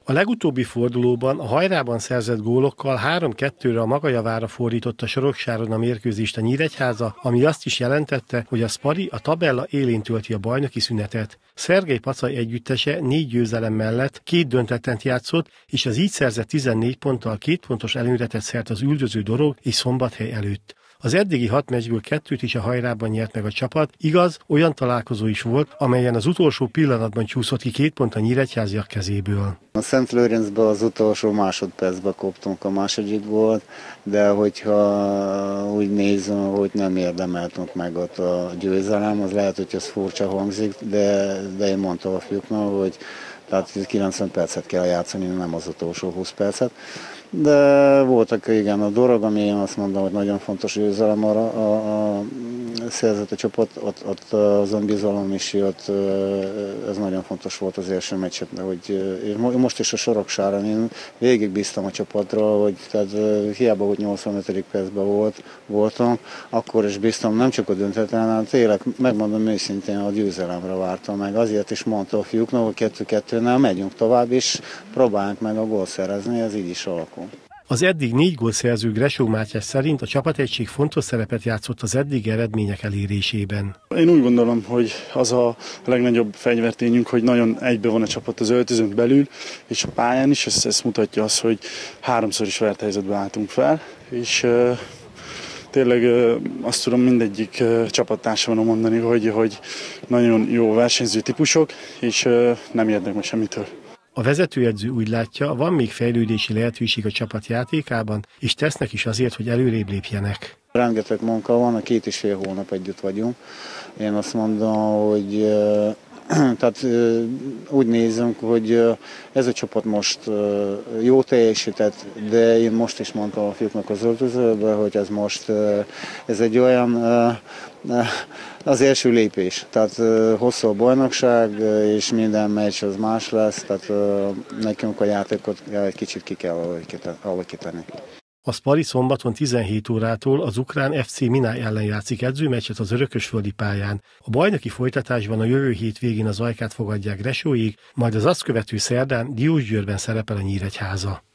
A legutóbbi fordulóban a Hajrában szerzett gólokkal 3-2-re a maga javára fordította Soroksáron a mérkőzést a Nyíregyháza, ami azt is jelentette, hogy a Spari a tabella élén tölti a bajnoki szünetet. Szergej Pacay együttese 4 győzelem mellett 2 döntetlen játszott, és az így szerzett 14 ponttal 2 pontos előnyre tett szert az üldöző Dorog és Szombathely előtt. Az eddigi 6 meccsből 2-t is a Hajrában nyert meg a csapat, igaz, olyan találkozó is volt, amelyen az utolsó pillanatban csúszott ki 2 pont a nyíregyháziak kezéből. A Szent Lőrincben az utolsó másodpercben koptunk a második gólt, de hogyha úgy nézem, hogy nem érdemeltünk meg ott a győzelem, az lehet, hogy ez furcsa hangzik, de én mondtam a fiúknak, hogy tehát 90 percet kell játszani, nem az utolsó 20 percet. De voltak igen a Dorog, ami én azt mondom, hogy nagyon fontos győzelem a szerzett a csapat, ott az önbizalom is jött, ez nagyon fontos volt az első meccset, hogy most is a Soroksáron én végig bíztam a csapatra, hogy tehát hiába, hogy 85. percben voltam, akkor is bíztam, nem csak a döntetlen, hanem tényleg megmondom őszintén, a győzelemre vártam meg. Azért is mondta a fiúknak, hogy 2-2-nel megyünk tovább, és próbálunk meg a gólt szerezni, ez így is alakul. Az eddig 4 gólszerző Gresó Mátyás szerint a csapategység fontos szerepet játszott az eddigi eredmények elérésében. Én úgy gondolom, hogy az a legnagyobb fegyvertényünk, hogy nagyon egybe van a csapat az öltözőn belül, és a pályán is, ezt mutatja az, hogy 3-szor is vert helyzetbe álltunk fel, és tényleg azt tudom mindegyik csapattársamon mondani, hogy nagyon jó versenyző típusok, és nem érdek meg semmitől. A vezetőedző úgy látja, van még fejlődési lehetőség a csapat játékában, és tesznek is azért, hogy előrébb lépjenek. Rengeteg munka van, a 2,5 hónap együtt vagyunk. Én azt mondom, hogy tehát úgy nézünk, hogy ez a csapat most jó teljesített, de én most is mondtam a fiúknak az öltözőben, hogy ez egy olyan az első lépés. Tehát hosszú a bajnokság, és minden meccs az más lesz, tehát nekünk a játékot egy kicsit ki kell alakítani. A Spari szombaton 17 órától az ukrán FC Minaj ellen játszik edzőmeccset az örökösföldi pályán. A bajnoki folytatásban a jövő hét végén az Ajkát fogadják Gresóig, majd az azt követő szerdán Diósgyőrben szerepel a Nyíregyháza.